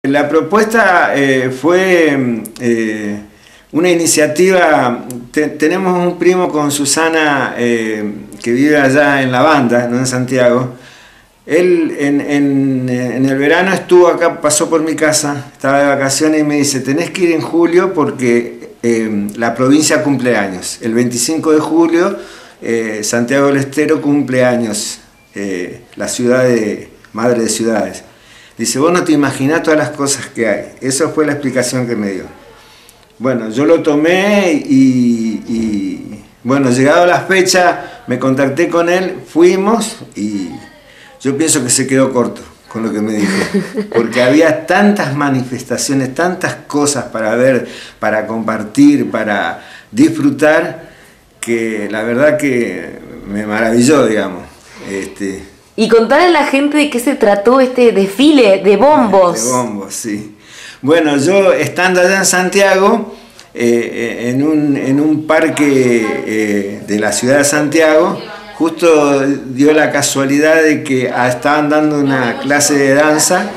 La propuesta fue una iniciativa. Tenemos un primo con Susana que vive allá en la banda, no en Santiago. Él en el verano estuvo acá, pasó por mi casa, estaba de vacaciones y me dice: tenés que ir en julio porque la provincia cumple años. El 25 de julio Santiago del Estero cumple años, la ciudad madre de ciudades. Dice: vos no te imaginás todas las cosas que hay. Esa fue la explicación que me dio. Bueno, yo lo tomé y bueno, llegado la fecha, me contacté con él, fuimos y yo pienso que se quedó corto con lo que me dijo. Porque había tantas manifestaciones, tantas cosas para ver, para compartir, para disfrutar, que la verdad que me maravilló, digamos. Y contarle a la gente de qué se trató este desfile de bombos. De bombos, sí. Bueno, yo estando allá en Santiago, en un parque de la ciudad de Santiago, justo dio la casualidad de que estaban dando una clase de danza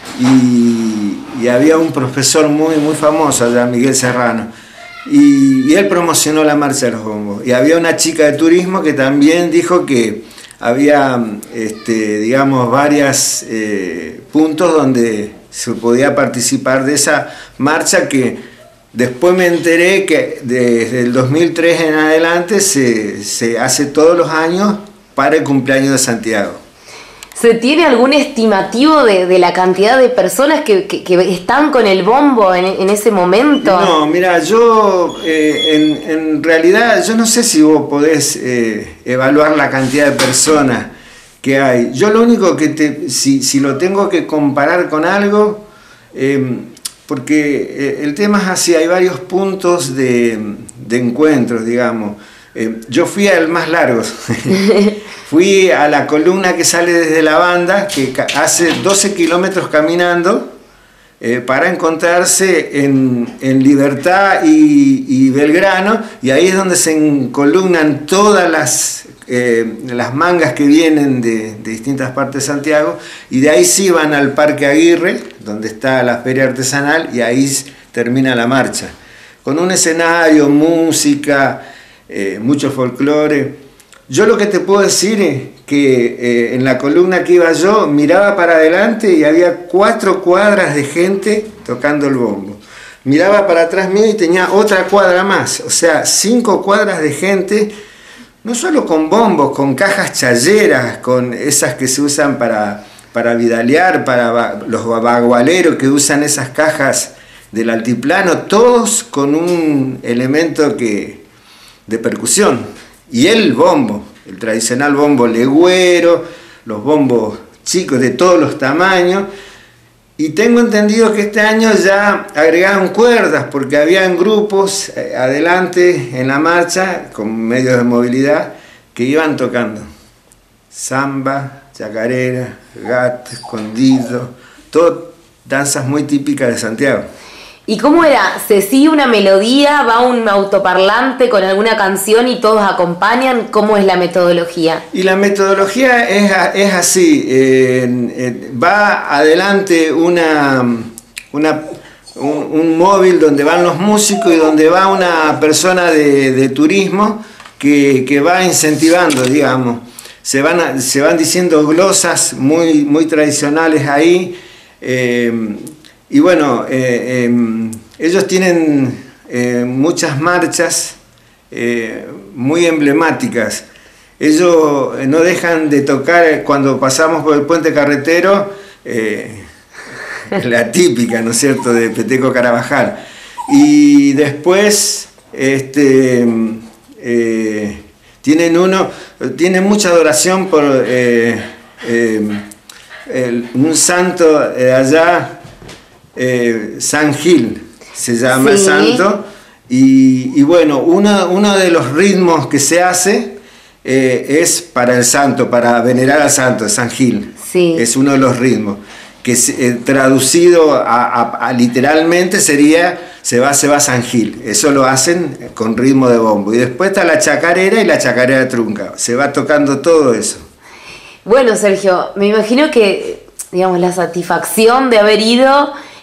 y había un profesor muy famoso allá, Miguel Serrano, y él promocionó la marcha de los bombos. Y había una chica de turismo que también dijo que había, digamos, varios puntos donde se podía participar de esa marcha, que después me enteré que desde el 2003 en adelante se hace todos los años para el cumpleaños de Santiago. ¿Se tiene algún estimativo de la cantidad de personas que están con el bombo en ese momento? No, mira, yo en realidad yo no sé si vos podés evaluar la cantidad de personas que hay. Yo lo único que si lo tengo que comparar con algo, porque el tema es así, hay varios puntos de encuentros, digamos. Yo fui al más largo. Fui a la columna que sale desde la banda, que hace 12 kilómetros caminando, para encontrarse en Libertad y Belgrano, y ahí es donde se encolumnan todas las mangas que vienen de distintas partes de Santiago, y de ahí sí van al Parque Aguirre, donde está la feria artesanal, y ahí termina la marcha, con un escenario, música, mucho folclore. Yo lo que te puedo decir es que en la columna que iba yo, miraba para adelante y había 4 cuadras de gente tocando el bombo. Miraba para atrás mío y tenía otra cuadra más, o sea, 5 cuadras de gente, no solo con bombos, con cajas chayeras, con esas que se usan para vidalear, para los bagualeros que usan esas cajas del altiplano, todos con un elemento de percusión. Y el bombo, el tradicional bombo legüero, los bombos chicos de todos los tamaños. Y tengo entendido que este año ya agregaron cuerdas, porque habían grupos adelante en la marcha, con medios de movilidad, que iban tocando samba, chacarera, gato, escondido, todas danzas muy típicas de Santiago. ¿Y cómo era? ¿Se sigue una melodía? ¿Va un autoparlante con alguna canción y todos acompañan? ¿Cómo es la metodología? Y la metodología es así. Va adelante un móvil donde van los músicos y donde va una persona de turismo que va incentivando, digamos. Se van diciendo glosas muy tradicionales ahí. Y bueno, ellos tienen muchas marchas muy emblemáticas. Ellos no dejan de tocar cuando pasamos por el puente carretero, la típica, ¿no es cierto?, de Peteco Carabajal. Y después tienen mucha adoración por un santo de allá, San Gil se llama, sí, el santo, y bueno, uno de los ritmos que se hace es para el santo, para venerar al santo, San Gil, sí. Es uno de los ritmos que traducido a literalmente sería se va San Gil. Eso lo hacen con ritmo de bombo, y después está la chacarera y la chacarera trunca, se va tocando todo eso. Bueno, Sergio, me imagino que, digamos, la satisfacción de haber ido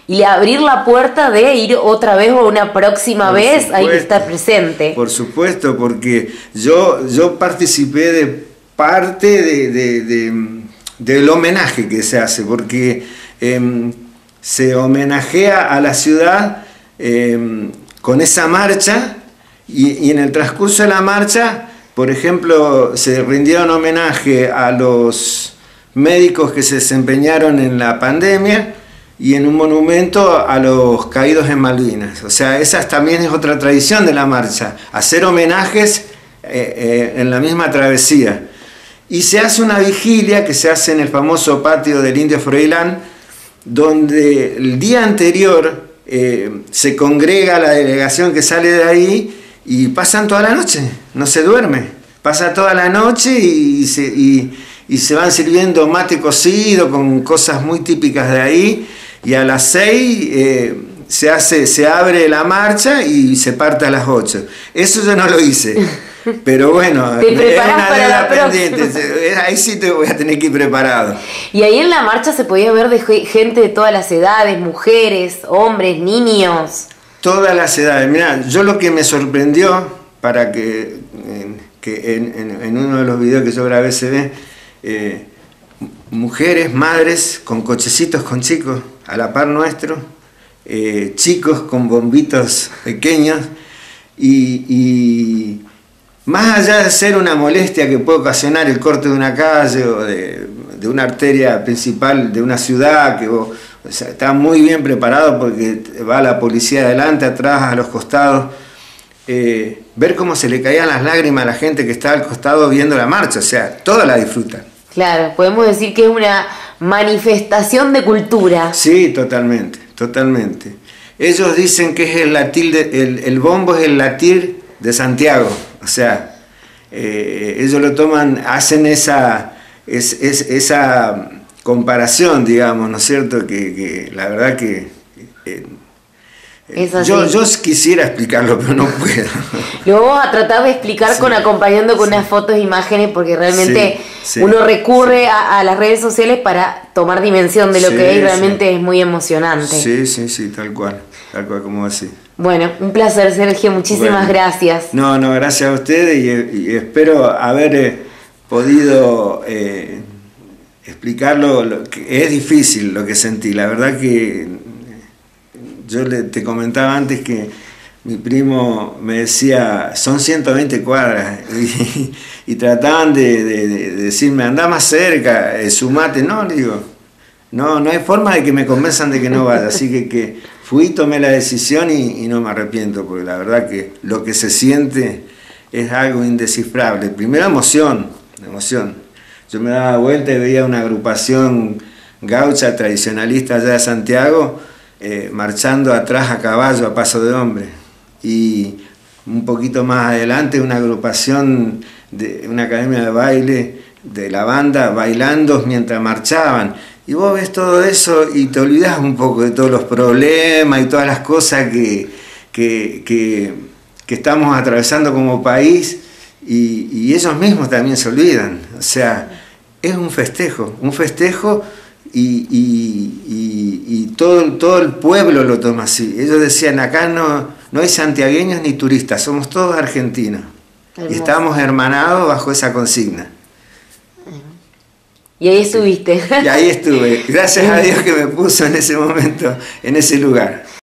y abrir la puerta de ir otra vez o una próxima vez, hay que estar presente. Por supuesto, porque yo participé de parte del homenaje que se hace, porque se homenajea a la ciudad con esa marcha, y en el transcurso de la marcha, por ejemplo, se rindieron homenaje a los médicos que se desempeñaron en la pandemia y en un monumento a los caídos en Malvinas. O sea, esa también es otra tradición de la marcha, hacer homenajes en la misma travesía. Y se hace una vigilia que se hace en el famoso patio del Indio Froilán, donde el día anterior se congrega la delegación que sale de ahí y pasan toda la noche, no se duerme, pasa toda la noche y se van sirviendo mate cocido con cosas muy típicas de ahí, y a las 6 se abre la marcha y se parte a las 8. Eso yo no lo hice, pero bueno, te preparás para la pendiente. Ahí sí te voy a tener que ir preparado. Y ahí en la marcha se podía ver de gente de todas las edades, mujeres, hombres, niños. Todas las edades. Mirá, yo lo que me sorprendió, para que en uno de los videos que yo grabé se ve, mujeres, madres con cochecitos con chicos a la par nuestro, chicos con bombitos pequeños, y más allá de ser una molestia que puede ocasionar el corte de una calle o de una arteria principal de una ciudad, que vos, o sea, está muy bien preparado porque va la policía adelante, atrás, a los costados, ver cómo se le caían las lágrimas a la gente que está al costado viendo la marcha, o sea, toda la disfrutan. Claro, podemos decir que es una manifestación de cultura. Sí, totalmente, totalmente. Ellos dicen que es el bombo es el latir de Santiago, o sea, ellos lo toman, hacen esa comparación, digamos, ¿no es cierto? Que la verdad que yo quisiera explicarlo, pero no puedo. Lo vamos a tratar de explicar acompañando con unas fotos e imágenes, porque realmente uno recurre a las redes sociales para tomar dimensión de lo que es, y realmente es muy emocionante. Sí, tal cual como así. Bueno, un placer, Sergio, muchísimas gracias. No, gracias a ustedes, y espero haber podido explicarlo. Lo que es difícil lo que sentí, la verdad que yo te comentaba antes que mi primo me decía, son 120 cuadras, y trataban de decirme, anda más cerca, sumate. No, le digo, no hay forma de que me convenzan de que no vaya, así que fui, tomé la decisión y no me arrepiento, porque la verdad que lo que se siente es algo indescifrable. Primero emoción. Yo me daba vuelta y veía una agrupación gaucha tradicionalista allá de Santiago, marchando atrás a caballo, a paso de hombre, y un poquito más adelante una agrupación de una academia de baile de la banda bailando mientras marchaban, y vos ves todo eso y te olvidás un poco de todos los problemas y todas las cosas que estamos atravesando como país, y ellos mismos también se olvidan. O sea, es un festejo, y todo el pueblo lo toma así. Ellos decían, acá no hay santiagueños ni turistas, somos todos argentinos. Hermoso. Y estamos hermanados bajo esa consigna. Y ahí estuviste. Y ahí estuve. Gracias a Dios que me puso en ese momento, en ese lugar.